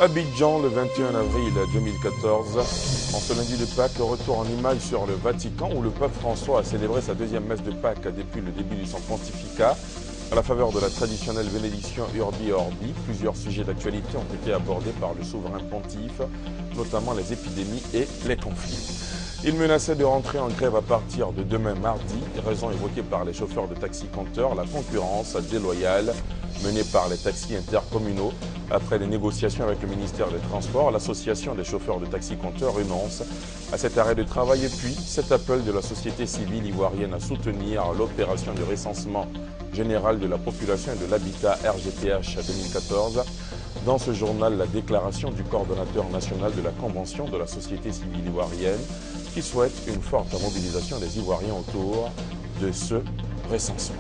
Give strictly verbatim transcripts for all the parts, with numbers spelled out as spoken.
Abidjan, le vingt et un avril deux mille quatorze, en ce lundi de Pâques, retour en image sur le Vatican où le pape François a célébré sa deuxième messe de Pâques depuis le début de son pontificat. À la faveur de la traditionnelle bénédiction Urbi et Orbi, plusieurs sujets d'actualité ont été abordés par le souverain pontife, notamment les épidémies et les conflits. Il menaçait de rentrer en grève à partir de demain mardi, raison évoquée par les chauffeurs de taxi-compteurs, la concurrence déloyale menée par les taxis intercommunaux. Après des négociations avec le ministère des Transports, l'association des chauffeurs de taxi-compteurs renonce à cet arrêt de travail et puis cet appel de la société civile ivoirienne à soutenir l'opération de recensement général de la population et de l'habitat R G P H deux mille quatorze. Dans ce journal, la déclaration du coordonnateur national de la Convention de la société civile ivoirienne qui souhaite une forte mobilisation des Ivoiriens autour de ce recensement.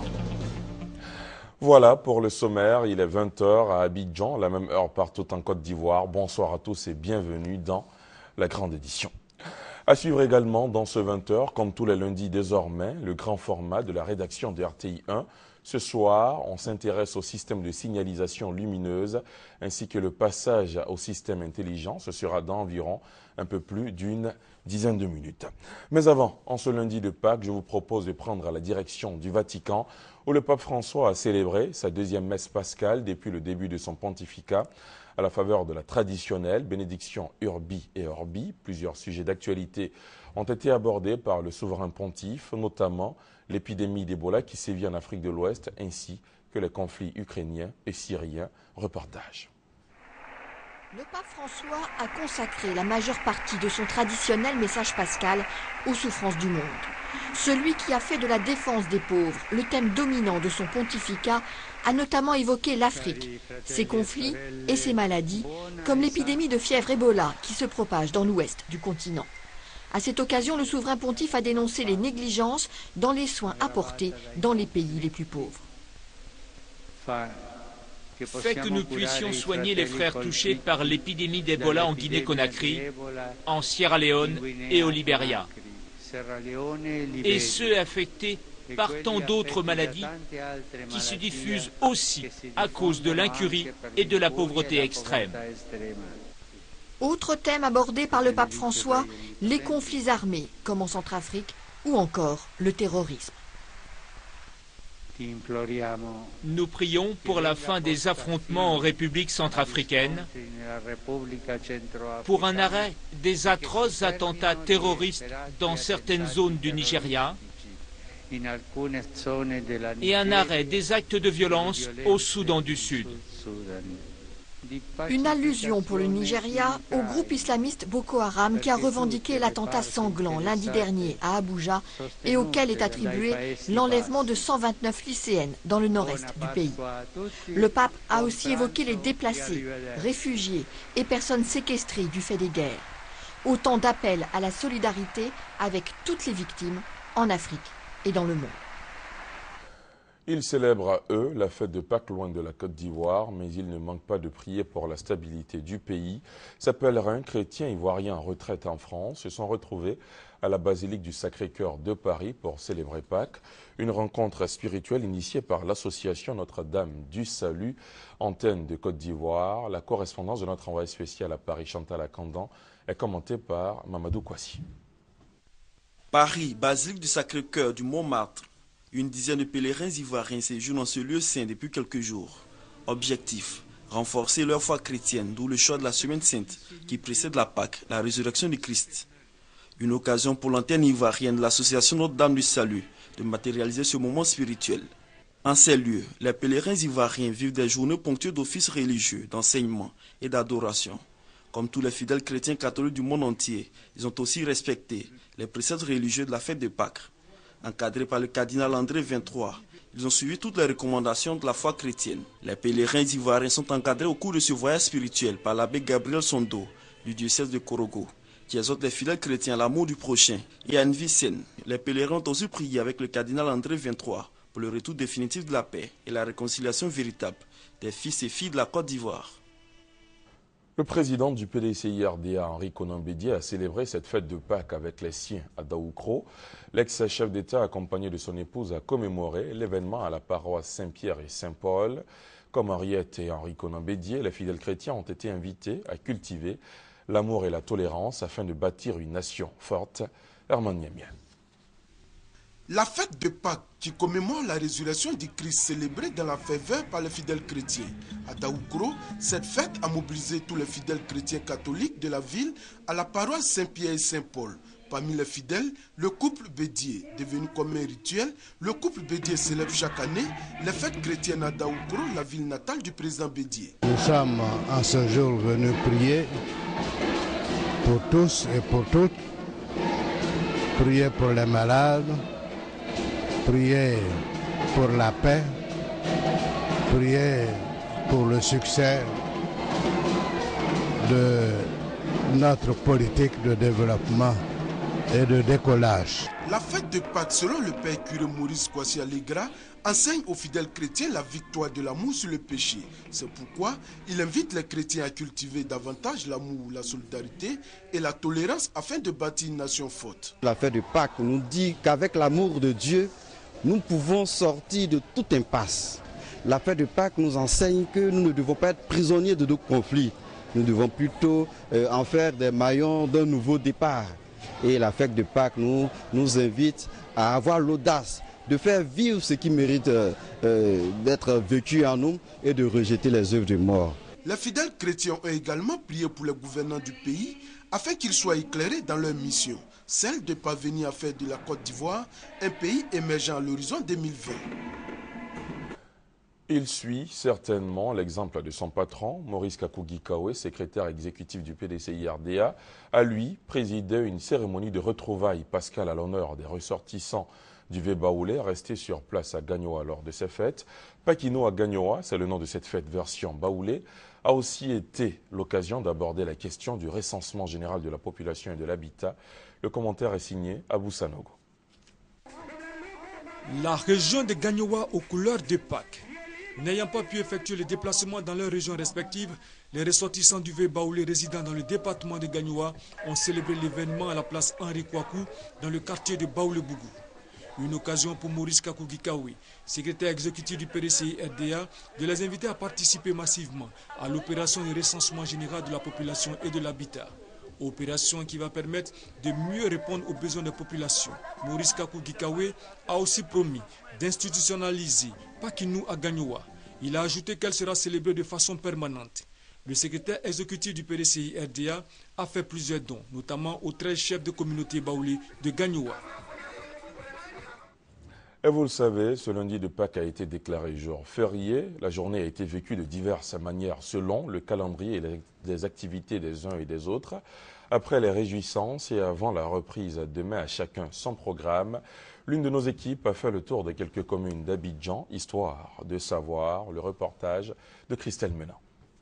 Voilà pour le sommaire, il est vingt heures à Abidjan, la même heure partout en Côte d'Ivoire. Bonsoir à tous et bienvenue dans la grande édition. À suivre également dans ce vingt heures, comme tous les lundis désormais, le grand format de la rédaction de R T I un. Ce soir, on s'intéresse au système de signalisation lumineuse ainsi que le passage au système intelligent. Ce sera dans environ un peu plus d'une dizaine de minutes. Mais avant, en ce lundi de Pâques, je vous propose de prendre la direction du Vatican où le pape François a célébré sa deuxième messe pascale depuis le début de son pontificat. À la faveur de la traditionnelle bénédiction Urbi et Orbi, plusieurs sujets d'actualité ont été abordés par le souverain pontife, notamment l'épidémie d'Ebola qui sévit en Afrique de l'Ouest, ainsi que les conflits ukrainiens et syriens. Reportage. Le pape François a consacré la majeure partie de son traditionnel message pascal aux souffrances du monde. Celui qui a fait de la défense des pauvres le thème dominant de son pontificat a notamment évoqué l'Afrique, ses conflits et ses maladies, comme l'épidémie de fièvre Ebola qui se propage dans l'ouest du continent. À cette occasion, le souverain pontife a dénoncé les négligences dans les soins apportés dans les pays les plus pauvres. Fait que nous puissions soigner les frères touchés par l'épidémie d'Ebola en Guinée-Conakry, en Sierra Leone et au Libéria, et ceux affectés par tant d'autres maladies qui se diffusent aussi à cause de l'incurie et de la pauvreté extrême. Autre thème abordé par le pape François, les conflits armés, comme en Centrafrique, ou encore le terrorisme. Nous prions pour la fin des affrontements en République centrafricaine, pour un arrêt des atroces attentats terroristes dans certaines zones du Nigeria et un arrêt des actes de violence au Soudan du Sud. Une allusion pour le Nigeria au groupe islamiste Boko Haram qui a revendiqué l'attentat sanglant lundi dernier à Abuja et auquel est attribué l'enlèvement de cent vingt-neuf lycéennes dans le nord-est du pays. Le pape a aussi évoqué les déplacés, réfugiés et personnes séquestrées du fait des guerres. Autant d'appels à la solidarité avec toutes les victimes en Afrique et dans le monde. Ils célèbrent, eux, la fête de Pâques loin de la Côte d'Ivoire, mais ils ne manquent pas de prier pour la stabilité du pays. Ces pèlerins chrétiens ivoiriens en retraite en France se sont retrouvés à la basilique du Sacré-Cœur de Paris pour célébrer Pâques. Une rencontre spirituelle initiée par l'association Notre-Dame du Salut, antenne de Côte d'Ivoire. La correspondance de notre envoyé spécial à Paris, Chantal Akandan, est commentée par Mamadou Kouassi. Paris, basilique du Sacré-Cœur du Montmartre. Une dizaine de pèlerins ivoiriens séjournent dans ce lieu saint depuis quelques jours. Objectif, renforcer leur foi chrétienne, d'où le choix de la semaine sainte qui précède la Pâque, la résurrection du Christ. Une occasion pour l'antenne ivoirienne de l'association Notre-Dame du Salut de matérialiser ce moment spirituel. En ces lieux, les pèlerins ivoiriens vivent des journées ponctuées d'offices religieux, d'enseignement et d'adoration. Comme tous les fidèles chrétiens catholiques du monde entier, ils ont aussi respecté les préceptes religieux de la fête de Pâques. Encadrés par le cardinal André vingt-trois, ils ont suivi toutes les recommandations de la foi chrétienne. Les pèlerins ivoiriens sont encadrés au cours de ce voyage spirituel par l'abbé Gabriel Sondo du diocèse de Korogo, qui exhorte les fidèles chrétiens à l'amour du prochain et à une vie saine. Les pèlerins ont aussi prié avec le cardinal André vingt-trois pour le retour définitif de la paix et la réconciliation véritable des fils et filles de la Côte d'Ivoire. Le président du P D C I R D A, Henri Konan Bédié, a célébré cette fête de Pâques avec les siens à Daoukro. L'ex-chef d'État, accompagné de son épouse, a commémoré l'événement à la paroisse Saint-Pierre et Saint-Paul. Comme Henriette et Henri Conan Bédier, les fidèles chrétiens ont été invités à cultiver l'amour et la tolérance afin de bâtir une nation forte. Herman Niamien. La fête de Pâques qui commémore la résurrection du Christ célébrée dans la ferveur par les fidèles chrétiens. À Daoukro, cette fête a mobilisé tous les fidèles chrétiens catholiques de la ville à la paroisse Saint-Pierre et Saint-Paul. Parmi les fidèles, le couple Bédier, devenu comme un rituel, le couple Bédier célèbre chaque année les fêtes chrétiennes à Daoukro, la ville natale du président Bédier. Nous sommes en ce jour venus prier pour tous et pour toutes, prier pour les malades, prier pour la paix, prier pour le succès de notre politique de développement et de décollage. La fête de Pâques, selon le père curé Maurice Kwasi Allegra, enseigne aux fidèles chrétiens la victoire de l'amour sur le péché. C'est pourquoi il invite les chrétiens à cultiver davantage l'amour, la solidarité et la tolérance afin de bâtir une nation forte. La fête de Pâques nous dit qu'avec l'amour de Dieu, nous pouvons sortir de toute impasse. La fête de Pâques nous enseigne que nous ne devons pas être prisonniers de nos conflits. Nous devons plutôt euh, en faire des maillons d'un nouveau départ. Et la fête de Pâques nous, nous invite à avoir l'audace de faire vivre ce qui mérite euh, euh, d'être vécu en nous et de rejeter les œuvres de mort. Les fidèles chrétiens ont également prié pour les gouvernants du pays afin qu'ils soient éclairés dans leur mission, celle de parvenir à faire de la Côte d'Ivoire un pays émergent à l'horizon deux mille vingt. Il suit certainement l'exemple de son patron, Maurice Kakougui-Kaoué, secrétaire exécutif du P D C I R D A, a lui présidé une cérémonie de retrouvailles pascales à l'honneur des ressortissants du Vé-Baoulé restés sur place à Gagnoa lors de ces fêtes. Pakino à Gagnoa, c'est le nom de cette fête version Baoulé, a aussi été l'occasion d'aborder la question du recensement général de la population et de l'habitat. Le commentaire est signé Abou Sanogo. La région de Gagnoa aux couleurs de Pâques. N'ayant pas pu effectuer le déplacement dans leurs régions respectives, les ressortissants du Vé-Baoulé résidant dans le département de Gagnoa ont célébré l'événement à la place Henri Kouakou dans le quartier de Baoulé-Bougou. Une occasion pour Maurice Kakougui-Kaoué, secrétaire exécutif du P D C I R D A, de les inviter à participer massivement à l'opération de recensement général de la population et de l'habitat. Opération qui va permettre de mieux répondre aux besoins des populations. Maurice Kakougui-Kaoué a aussi promis d'institutionnaliser Pakinou à Gagnoa. Il a ajouté qu'elle sera célébrée de façon permanente. Le secrétaire exécutif du P D C I R D A a fait plusieurs dons, notamment aux treize chefs de communauté baoulés de Gagnoa. Et vous le savez, ce lundi de Pâques a été déclaré jour férié. La journée a été vécue de diverses manières selon le calendrier et les activités des uns et des autres. Après les réjouissances et avant la reprise demain à chacun son programme, l'une de nos équipes a fait le tour de quelques communes d'Abidjan, histoire de savoir le reportage de Christelle Menant.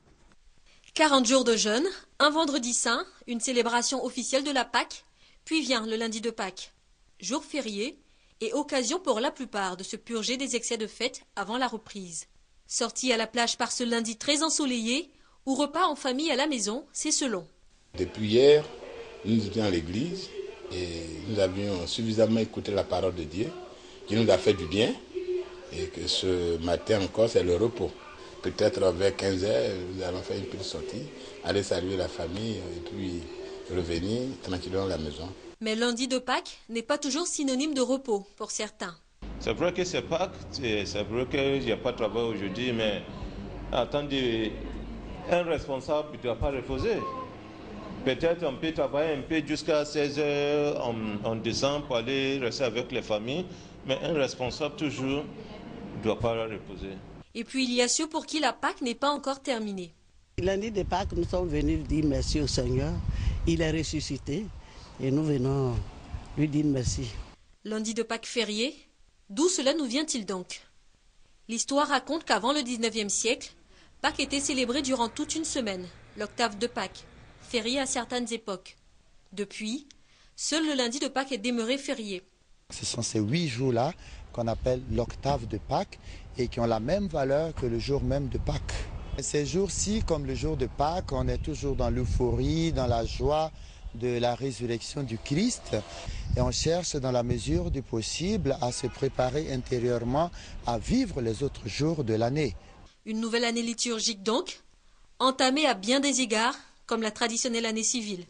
quarante jours de jeûne, un vendredi saint, une célébration officielle de la Pâque, puis vient le lundi de Pâques. Jour férié et occasion pour la plupart de se purger des excès de fête avant la reprise. Sortie à la plage par ce lundi très ensoleillé, ou repas en famille à la maison, c'est selon. Depuis hier, nous étions à l'église et nous avions suffisamment écouté la parole de Dieu qui nous a fait du bien et que ce matin encore c'est le repos. Peut-être vers quinze heures, nous allons faire une petite sortie, aller saluer la famille et puis revenir tranquillement à la maison. Mais lundi de Pâques n'est pas toujours synonyme de repos pour certains. C'est vrai que c'est Pâques, c'est vrai qu'il n'y a pas de travail aujourd'hui, mais attendez, un responsable ne doit pas reposer. Peut-être on peut travailler un peu jusqu'à seize heures en, en décembre pour aller rester avec les familles, mais un responsable toujours ne doit pas reposer. Et puis il y a ceux pour qui la Pâques n'est pas encore terminée. Lundi de Pâques, nous sommes venus dire merci au Seigneur. Il est ressuscité et nous venons lui dire merci. Lundi de Pâques férié, d'où cela nous vient-il donc? L'histoire raconte qu'avant le dix-neuvième siècle, Pâques était célébrée durant toute une semaine, l'octave de Pâques, férié à certaines époques. Depuis, seul le lundi de Pâques est demeuré férié. Ce sont ces huit jours-là qu'on appelle l'octave de Pâques et qui ont la même valeur que le jour même de Pâques. Ces jours-ci, comme le jour de Pâques, on est toujours dans l'euphorie, dans la joie de la résurrection du Christ et on cherche dans la mesure du possible à se préparer intérieurement à vivre les autres jours de l'année. Une nouvelle année liturgique donc, entamée à bien des égards, comme la traditionnelle année civile.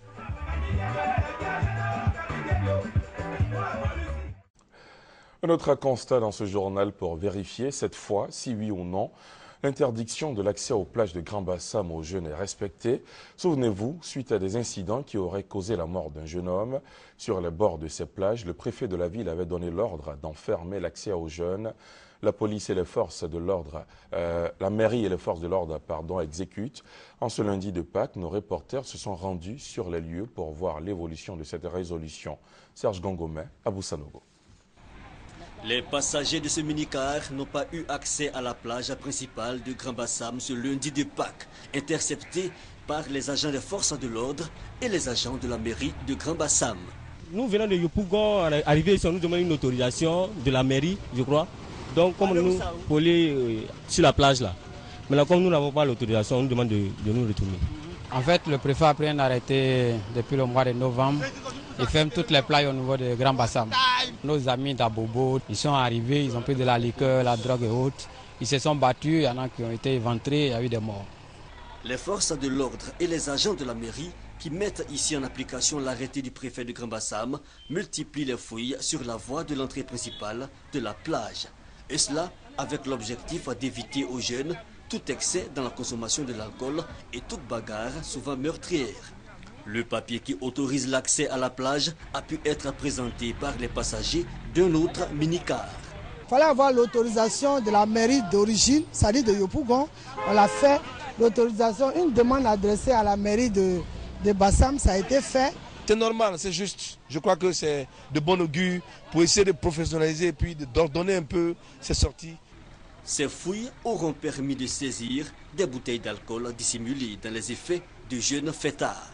Un autre constat dans ce journal pour vérifier, cette fois, si oui ou non, l'interdiction de l'accès aux plages de Grand Bassam aux jeunes est respectée. Souvenez-vous, suite à des incidents qui auraient causé la mort d'un jeune homme sur les bords de ces plages, le préfet de la ville avait donné l'ordre d'en fermer l'accès aux jeunes. La police et les forces de l'ordre, euh, la mairie et les forces de l'ordre, pardon, exécutent. En ce lundi de Pâques, nos reporters se sont rendus sur les lieux pour voir l'évolution de cette résolution. Serge Gongomé, à Boussanogo. Les passagers de ce minicar n'ont pas eu accès à la plage principale de Grand Bassam ce lundi de Pâques, interceptés par les agents des forces de l'ordre et les agents de la mairie de Grand Bassam. Nous venons de Yopougon, arriver ici, on nous demande une autorisation de la mairie, je crois. Donc, comme nous, pour aller sur la plage là. Maintenant, comme nous n'avons pas l'autorisation, on nous demande de, de nous retourner. En fait, le préfet a pris un arrêté depuis le mois de novembre. Il ferme toutes les plages au niveau de Grand Bassam. Nos amis d'Abobo, ils sont arrivés, ils ont pris de la liqueur, la drogue et autres. Ils se sont battus, il y en a qui ont été éventrés, il y a eu des morts. Les forces de l'ordre et les agents de la mairie qui mettent ici en application l'arrêté du préfet de Grand Bassam multiplient les fouilles sur la voie de l'entrée principale de la plage. Et cela avec l'objectif d'éviter aux jeunes tout excès dans la consommation de l'alcool et toute bagarre souvent meurtrière. Le papier qui autorise l'accès à la plage a pu être présenté par les passagers d'un autre minicar. Il fallait avoir l'autorisation de la mairie d'origine, c'est-à-dire de Yopougon. On l'a fait, l'autorisation, une demande adressée à la mairie de, de Bassam, ça a été fait. C'est normal, c'est juste. Je crois que c'est de bon augure pour essayer de professionnaliser et puis d'ordonner un peu ces sorties. Ces fouilles auront permis de saisir des bouteilles d'alcool dissimulées dans les effets de jeunes fêtards.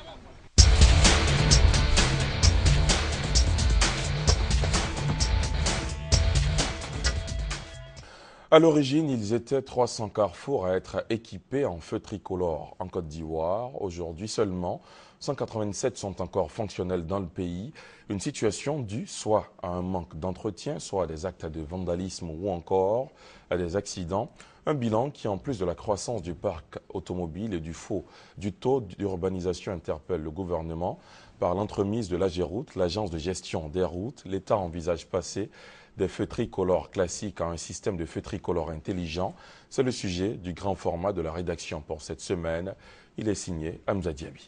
À l'origine, ils étaient trois cents carrefours à être équipés en feux tricolores en Côte d'Ivoire. Aujourd'hui seulement, cent quatre-vingt-sept sont encore fonctionnels dans le pays. Une situation due soit à un manque d'entretien, soit à des actes de vandalisme ou encore à des accidents. Un bilan qui, en plus de la croissance du parc automobile et du, faux, du taux d'urbanisation, interpelle le gouvernement. Par l'entremise de l'Agéroute, l'agence de gestion des routes, l'État envisage passer des feux tricolores classiques à un système de feux tricolores intelligent. C'est le sujet du grand format de la rédaction pour cette semaine. Il est signé Hamza Diaby.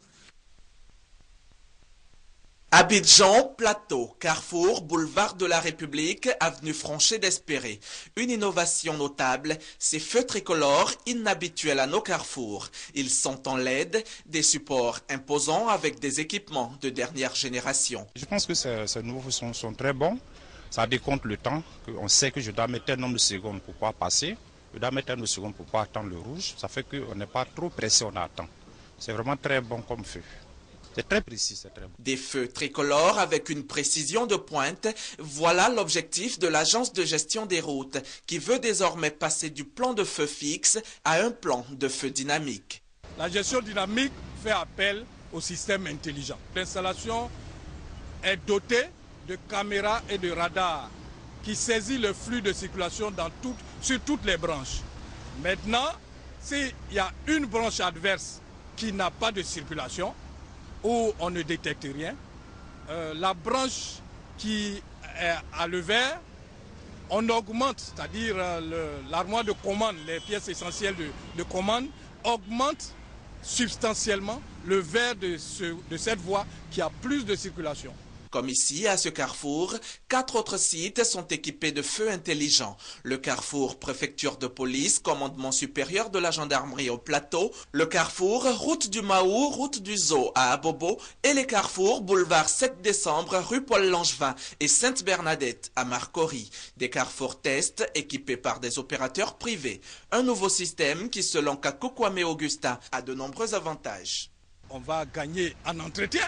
Abidjan, Plateau, Carrefour, Boulevard de la République, Avenue Franchet d'Espéré. Une innovation notable, ces feux tricolores inhabituels à nos carrefours. Ils sont en L E D, des supports imposants avec des équipements de dernière génération. Je pense que ces, ces nouveaux feux sont, sont très bons. Ça décompte le temps. On sait que je dois mettre un nombre de secondes pour pouvoir passer. Je dois mettre un nombre de secondes pour pouvoir attendre le rouge. Ça fait qu'on n'est pas trop pressé, on attend. C'est vraiment très bon comme feu. C'est très précis, c'est très bon. Des feux tricolores avec une précision de pointe, voilà l'objectif de l'agence de gestion des routes qui veut désormais passer du plan de feu fixe à un plan de feu dynamique. La gestion dynamique fait appel au système intelligent. L'installation est dotée de caméras et de radars qui saisit le flux de circulation dans tout, sur toutes les branches. Maintenant, s'il y a une branche adverse qui n'a pas de circulation, où on ne détecte rien, euh, la branche qui est à le vert, on augmente, c'est-à-dire euh, l'armoire de commande, les pièces essentielles de, de commande, augmente substantiellement le vert de, ce, de cette voie qui a plus de circulation. Comme ici, à ce carrefour, quatre autres sites sont équipés de feux intelligents. Le carrefour préfecture de police, commandement supérieur de la gendarmerie au Plateau, le carrefour route du Mahou, route du Zoo à Abobo et les carrefours boulevard sept décembre, rue Paul-Langevin et Sainte-Bernadette à Marcory. Des carrefours tests équipés par des opérateurs privés. Un nouveau système qui, selon Kakokwame Augusta, a de nombreux avantages. On va gagner en entretien.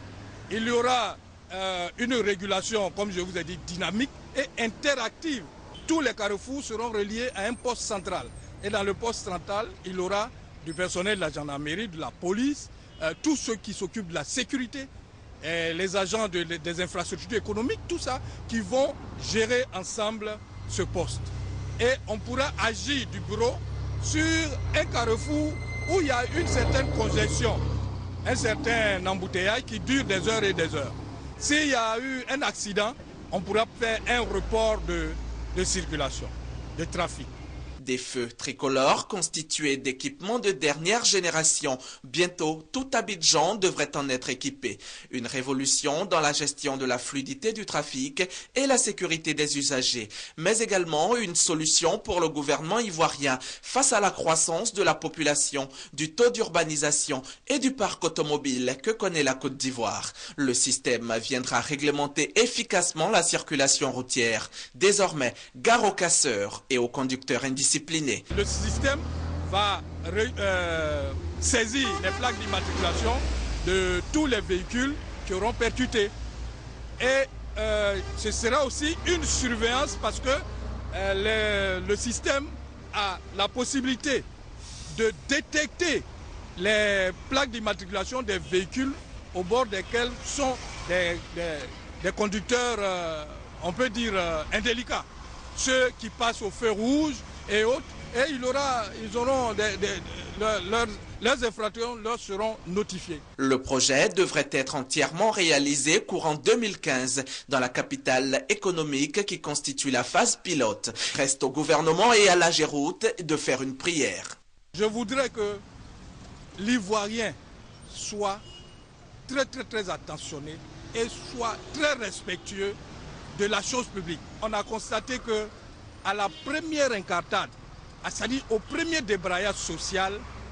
Il y aura Euh, une régulation, comme je vous ai dit, dynamique et interactive. Tous les carrefours seront reliés à un poste central. Et dans le poste central, il y aura du personnel de la gendarmerie, de la police, euh, tous ceux qui s'occupent de la sécurité, et les agents de, des infrastructures économiques, tout ça, qui vont gérer ensemble ce poste. et on pourra agir du bureau sur un carrefour où il y a une certaine congestion, un certain embouteillage qui dure des heures et des heures. S'il y a eu un accident, on pourra faire un report de, de circulation, de trafic. Des feux tricolores constitués d'équipements de dernière génération. Bientôt, tout Abidjan devrait en être équipé. Une révolution dans la gestion de la fluidité du trafic et la sécurité des usagers, mais également une solution pour le gouvernement ivoirien face à la croissance de la population, du taux d'urbanisation et du parc automobile que connaît la Côte d'Ivoire. Le système viendra réglementer efficacement la circulation routière. Désormais, gare aux casseurs et aux conducteurs indisciplinés. Le système va euh, saisir les plaques d'immatriculation de tous les véhicules qui auront percuté. Et euh, ce sera aussi une surveillance parce que euh, le, le système a la possibilité de détecter les plaques d'immatriculation des véhicules au bord desquels sont des, des, des conducteurs, euh, on peut dire, euh, indélicats. Ceux qui passent au feu rouge et autres, et il aura, ils auront des, des, leur, leur, leurs infractions leur seront notifiées. Le projet devrait être entièrement réalisé courant deux mille quinze dans la capitale économique qui constitue la phase pilote. Reste au gouvernement et à la Géroute de faire une prière. Je voudrais que l'Ivoirien soit très très très attentionné et soit très respectueux de la chose publique. On a constaté que à la première incartade, c'est-à-dire au premier débrayage social,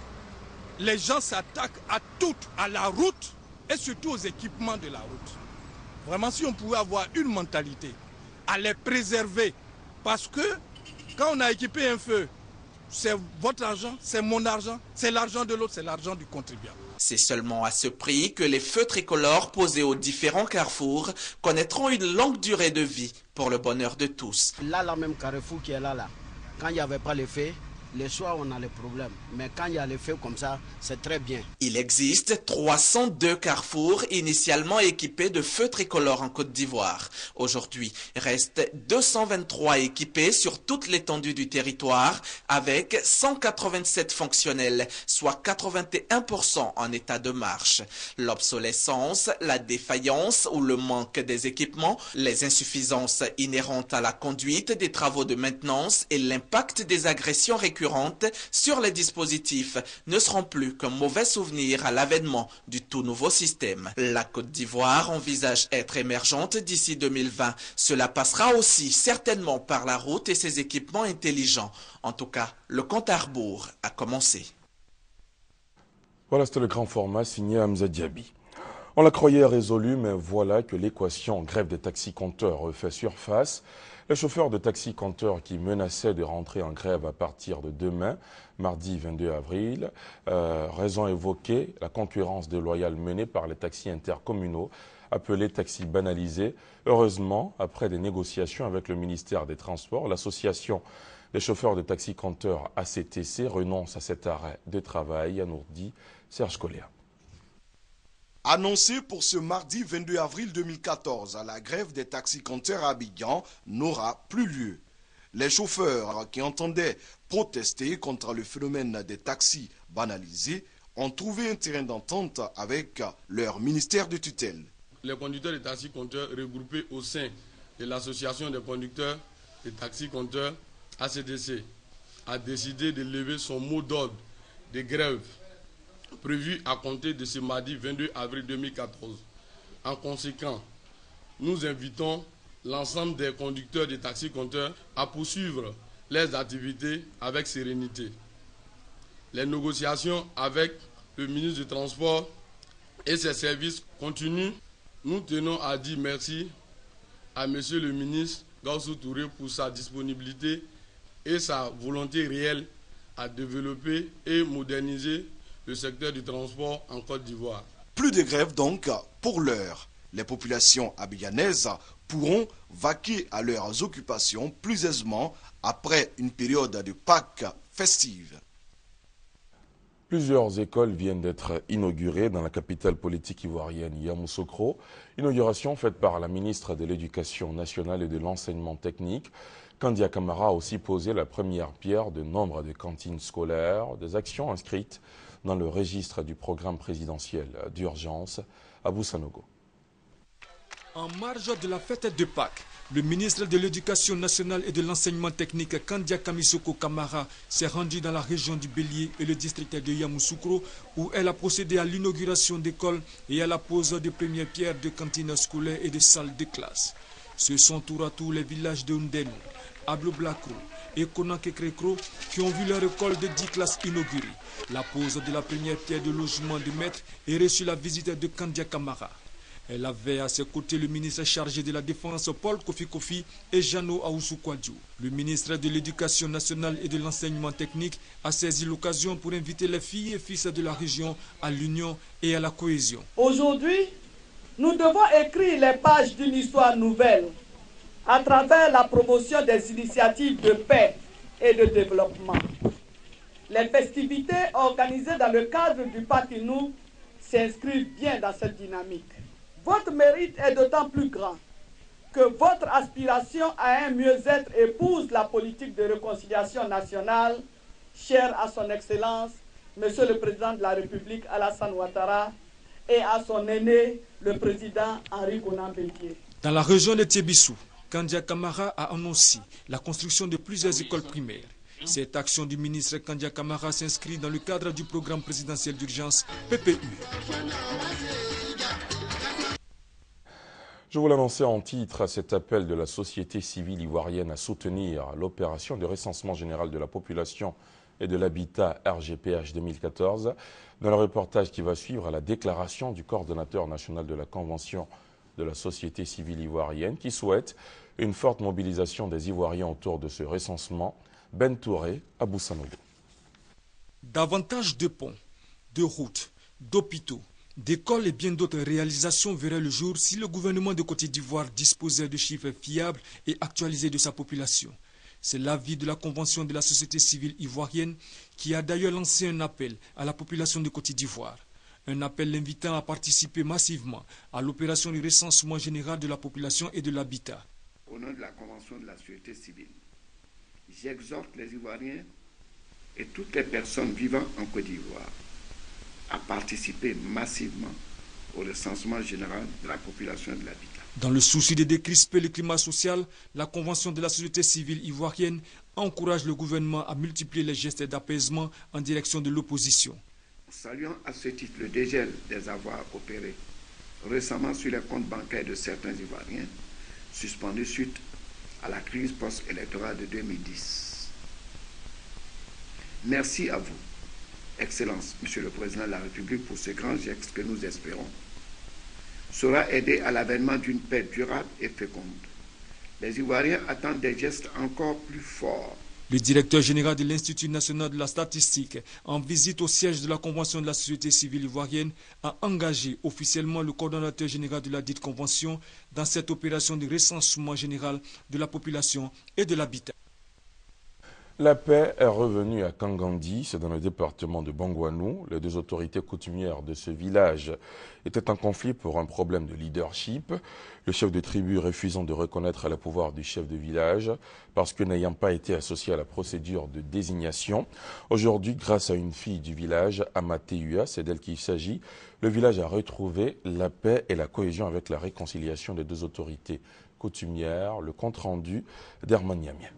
les gens s'attaquent à tout, à la route et surtout aux équipements de la route. Vraiment, si on pouvait avoir une mentalité à les préserver, parce que quand on a équipé un feu, c'est votre argent, c'est mon argent, c'est l'argent de l'autre, c'est l'argent du contribuable. C'est seulement à ce prix que les feux tricolores posés aux différents carrefours connaîtront une longue durée de vie pour le bonheur de tous. Là, là même carrefour qui est là, là, quand il n'y avait pas les feux, les soirs on a les problèmes. Mais quand il y a les feux comme ça, c'est très bien. Il existe trois cent deux carrefours initialement équipés de feux tricolores en Côte d'Ivoire. Aujourd'hui, restent deux cent vingt-trois équipés sur toute l'étendue du territoire avec cent quatre-vingt-sept fonctionnels, soit quatre-vingt-un pour cent en état de marche. L'obsolescence, la défaillance ou le manque des équipements, les insuffisances inhérentes à la conduite des travaux de maintenance et l'impact des agressions récurrentes sur les dispositifs ne seront plus qu'un mauvais souvenir à l'avènement du tout nouveau système. La Côte d'Ivoire envisage être émergente d'ici deux mille vingt. Cela passera aussi certainement par la route et ses équipements intelligents. En tout cas, le compte à rebours a commencé. Voilà, c'était le grand format signé Hamza Diaby. On la croyait résolue, mais voilà que l'équation grève des taxis-compteurs fait surface. Les chauffeurs de taxi-compteurs qui menaçaient de rentrer en grève à partir de demain, mardi vingt-deux avril, euh, raison évoquée, la concurrence déloyale menée par les taxis intercommunaux, appelés taxis banalisés. Heureusement, après des négociations avec le ministère des Transports, l'association des chauffeurs de taxi-compteurs A C T C renonce à cet arrêt de travail, alourdi Serge Colléa. Annoncé pour ce mardi vingt-deux avril deux mille quatorze, la grève des taxis-compteurs à Abidjan n'aura plus lieu. Les chauffeurs qui entendaient protester contre le phénomène des taxis banalisés ont trouvé un terrain d'entente avec leur ministère de tutelle. Les conducteurs de taxis-compteurs regroupés au sein de l'association des conducteurs de taxis-compteurs A C T C a décidé de lever son mot d'ordre de grève prévu à compter de ce mardi vingt-deux avril deux mille quatorze. En conséquence, nous invitons l'ensemble des conducteurs de taxis-compteurs à poursuivre leurs activités avec sérénité. Les négociations avec le ministre du Transport et ses services continuent. Nous tenons à dire merci à Monsieur le ministre Gaussou Touré pour sa disponibilité et sa volonté réelle à développer et moderniser le secteur du transport en Côte d'Ivoire. Plus de grève donc pour l'heure. Les populations abidjanaises pourront vaquer à leurs occupations plus aisément après une période de Pâques festive. Plusieurs écoles viennent d'être inaugurées dans la capitale politique ivoirienne Yamoussoukro. Inauguration faite par la ministre de l'Éducation nationale et de l'Enseignement technique. Kandia Camara a aussi posé la première pierre de nombre de cantines scolaires, des actions inscrites dans le registre du programme présidentiel d'urgence à Boussanogo. En marge de la fête de Pâques, le ministre de l'Éducation nationale et de l'enseignement technique Kandia Kamisoko Camara s'est rendu dans la région du Bélier et le district de Yamoussoukro où elle a procédé à l'inauguration d'écoles et à la pose des premières pierres de cantines scolaires et de salles de classe. Ce sont tour à tour les villages de Ndenu, Ablo-Blakro et Konakekrekro qui ont vu leur école de dix classes inaugurée. La pose de la première pierre de logement de maître et reçu la visite de Kandia Camara. Elle avait à ses côtés le ministre chargé de la Défense Paul Kofi Kofi et Jano Aoussou Kwadjo. Le ministre de l'Éducation nationale et de l'enseignement technique a saisi l'occasion pour inviter les filles et fils de la région à l'union et à la cohésion. Aujourd'hui, nous devons écrire les pages d'une histoire nouvelle à travers la promotion des initiatives de paix et de développement. Les festivités organisées dans le cadre du Pakinou s'inscrivent bien dans cette dynamique. Votre mérite est d'autant plus grand que votre aspiration à un mieux-être épouse la politique de réconciliation nationale chère à son Excellence, Monsieur le Président de la République Alassane Ouattara, et à son aîné, le Président Henri Konan Bédié. Dans la région de Tiébissou, Kandia Camara a annoncé la construction de plusieurs écoles primaires. Cette action du ministre Kandia Camara s'inscrit dans le cadre du programme présidentiel d'urgence P P U. Je vous l'annonçais en titre à cet appel de la société civile ivoirienne à soutenir l'opération de recensement général de la population et de l'habitat R G P H deux mille quatorze. Dans le reportage qui va suivre à la déclaration du coordonnateur national de la Convention de la société civile ivoirienne qui souhaite une forte mobilisation des Ivoiriens autour de ce recensement, Ben Touré à Boussanogo. Davantage de ponts, de routes, d'hôpitaux, d'écoles et bien d'autres réalisations verraient le jour si le gouvernement de Côte d'Ivoire disposait de chiffres fiables et actualisés de sa population. C'est l'avis de la Convention de la société civile ivoirienne qui a d'ailleurs lancé un appel à la population de Côte d'Ivoire. Un appel l'invitant à participer massivement à l'opération de recensement général de la population et de l'habitat. Au nom de la Convention de la société civile, j'exhorte les Ivoiriens et toutes les personnes vivant en Côte d'Ivoire à participer massivement au recensement général de la population et de l'habitat. Dans le souci de décrisper le climat social, la Convention de la société civile ivoirienne encourage le gouvernement à multiplier les gestes d'apaisement en direction de l'opposition. Saluons à ce titre le dégel des avoirs opérés récemment sur les comptes bancaires de certains Ivoiriens, suspendus suite à la crise post-électorale de deux mille dix. Merci à vous, Excellence, Monsieur le Président de la République, pour ce grand geste que nous espérons saura aider à l'avènement d'une paix durable et féconde. Les Ivoiriens attendent des gestes encore plus forts. Le directeur général de l'Institut national de la statistique, en visite au siège de la Convention de la société civile ivoirienne, a engagé officiellement le coordonnateur général de la dite convention dans cette opération de recensement général de la population et de l'habitat. La paix est revenue à Kangandi, c'est dans le département de Bangouanou. Les deux autorités coutumières de ce village étaient en conflit pour un problème de leadership. Le chef de tribu refusant de reconnaître le pouvoir du chef de village parce que n'ayant pas été associé à la procédure de désignation. Aujourd'hui, grâce à une fille du village, Amateua, c'est d'elle qu'il s'agit, le village a retrouvé la paix et la cohésion avec la réconciliation des deux autorités coutumières. Le compte rendu d'Herman Niamien.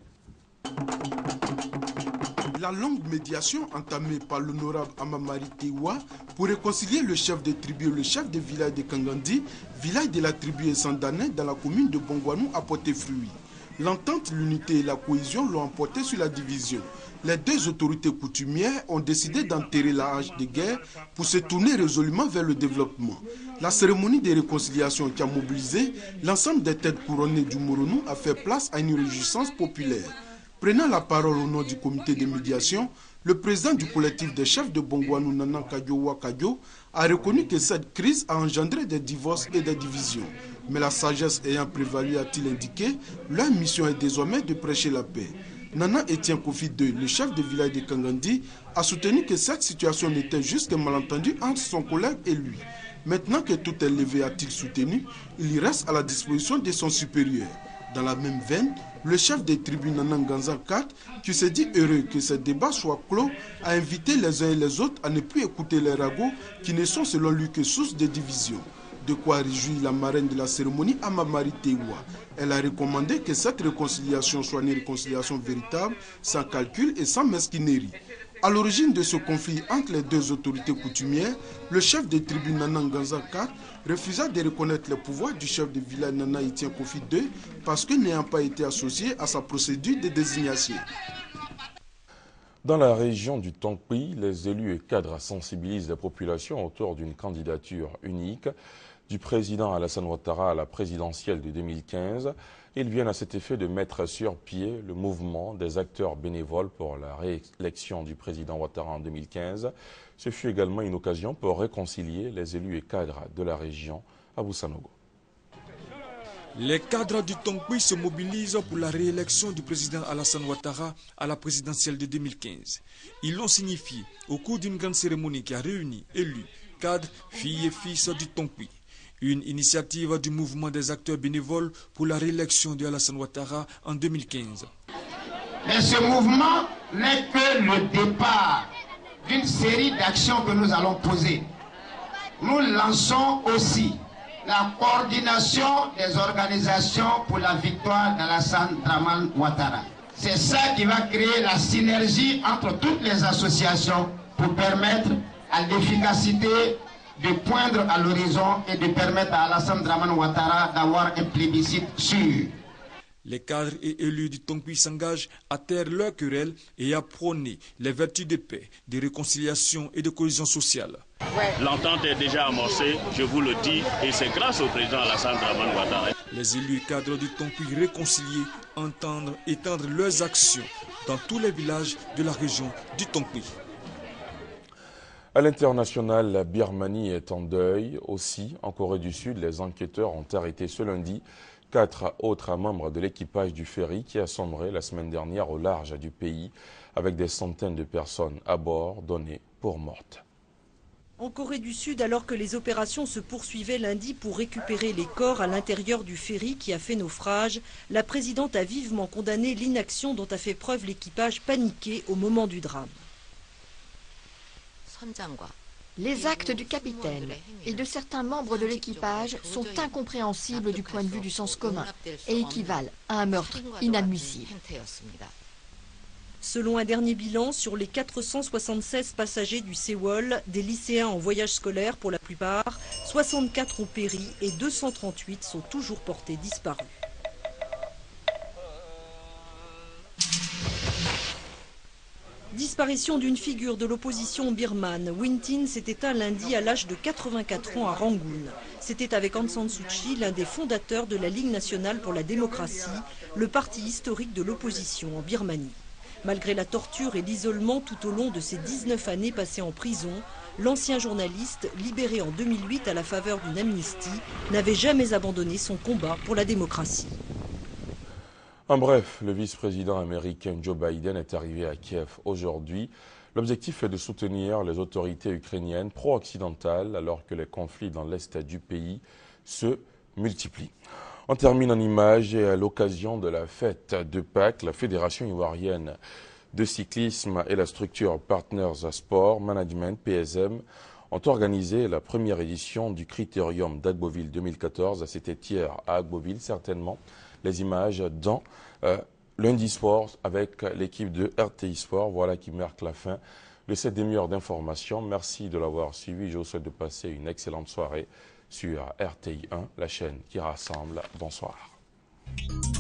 La longue médiation entamée par l'honorable Amamari Tewa pour réconcilier le chef de tribu et le chef de village de Kangandi, village de la tribu Essandané dans la commune de Bongouanou, a porté fruit. L'entente, l'unité et la cohésion l'ont emporté sur la division. Les deux autorités coutumières ont décidé d'enterrer la hache de guerre pour se tourner résolument vers le développement. La cérémonie de réconciliation qui a mobilisé l'ensemble des têtes couronnées du Moronou a fait place à une réjouissance populaire. Prenant la parole au nom du comité de médiation, le président du collectif des chefs de Bongouanou, Nana Kadjowa Kadjo, a reconnu que cette crise a engendré des divorces et des divisions. Mais la sagesse ayant prévalu, a-t-il indiqué, leur mission est désormais de prêcher la paix. Nana Etienne Kofi deux, le chef de village de Kangandi, a soutenu que cette situation n'était juste qu'un malentendu entre son collègue et lui. Maintenant que tout est levé, a-t-il soutenu, il reste à la disposition de son supérieur. Dans la même veine, le chef des tribus Nana Nganza quatre, qui se dit heureux que ce débat soit clos, a invité les uns et les autres à ne plus écouter les ragots qui ne sont selon lui que source de division. De quoi réjouit la marraine de la cérémonie, Amamari Tewa. Elle a recommandé que cette réconciliation soit une réconciliation véritable, sans calcul et sans mesquinerie. À l'origine de ce conflit entre les deux autorités coutumières, le chef des tribus Nana Nganza quatre refusa de reconnaître le pouvoir du chef de village Nana Etienne Kofi deux parce que n'ayant pas été associé à sa procédure de désignation. Dans la région du Tongpi, les élus et cadres sensibilisent la population autour d'une candidature unique du président Alassane Ouattara à la présidentielle de deux mille quinze. Ils viennent à cet effet de mettre sur pied le mouvement des acteurs bénévoles pour la réélection du président Ouattara en deux mille quinze. Ce fut également une occasion pour réconcilier les élus et cadres de la région à Boussanogo. Les cadres du Tongpi se mobilisent pour la réélection du président Alassane Ouattara à la présidentielle de deux mille quinze. Ils l'ont signifié au cours d'une grande cérémonie qui a réuni élus, cadres, filles et fils du Tongpi. Une initiative du mouvement des acteurs bénévoles pour la réélection de Alassane Ouattara en deux mille quinze. Mais ce mouvement n'est que le départ d'une série d'actions que nous allons poser. Nous lançons aussi la coordination des organisations pour la victoire d'Alassane Draman Ouattara. C'est ça qui va créer la synergie entre toutes les associations pour permettre à l'efficacité de poindre à l'horizon et de permettre à Alassane Draman Ouattara d'avoir un plébiscite sûr. Les cadres et élus du Tongpi s'engagent à taire leurs querelles et à prôner les vertus de paix, de réconciliation et de cohésion sociale. L'entente est déjà amorcée, je vous le dis, et c'est grâce au président Alassane Draman Ouattara. Les élus et cadres du Tongpi réconciliés entendent étendre leurs actions dans tous les villages de la région du Tongpi. À l'international, la Birmanie est en deuil. Aussi, en Corée du Sud, les enquêteurs ont arrêté ce lundi quatre autres membres de l'équipage du ferry qui a sombré la semaine dernière au large du pays avec des centaines de personnes à bord données pour mortes. En Corée du Sud, alors que les opérations se poursuivaient lundi pour récupérer les corps à l'intérieur du ferry qui a fait naufrage, la présidente a vivement condamné l'inaction dont a fait preuve l'équipage paniqué au moment du drame. Les actes du capitaine et de certains membres de l'équipage sont incompréhensibles du point de vue du sens commun et équivalent à un meurtre inadmissible. Selon un dernier bilan, sur les quatre cent soixante-seize passagers du Sewol, des lycéens en voyage scolaire pour la plupart, soixante-quatre ont péri et deux cent trente-huit sont toujours portés disparus. Disparition d'une figure de l'opposition birmane, Win Tin s'est éteint lundi à l'âge de quatre-vingt-quatre ans à Rangoon. C'était avec Aung San Suu Kyi, l'un des fondateurs de la Ligue nationale pour la démocratie, le parti historique de l'opposition en Birmanie. Malgré la torture et l'isolement tout au long de ses dix-neuf années passées en prison, l'ancien journaliste, libéré en deux mille huit à la faveur d'une amnistie, n'avait jamais abandonné son combat pour la démocratie. En bref, le vice-président américain Joe Biden est arrivé à Kiev aujourd'hui. L'objectif est de soutenir les autorités ukrainiennes pro-occidentales alors que les conflits dans l'est du pays se multiplient. On termine en images et à l'occasion de la fête de Pâques, la Fédération ivoirienne de cyclisme et la structure Partners Sport Management, P S M, ont organisé la première édition du Critérium d'Agboville deux mille quatorze. C'était hier à Agboville, certainement. Les images dans euh, Lundi Sport avec l'équipe de R T I Sport. Voilà qui marque la fin de cette demi-heure d'information. Merci de l'avoir suivi. Je vous souhaite de passer une excellente soirée sur R T I un, la chaîne qui rassemble. Bonsoir.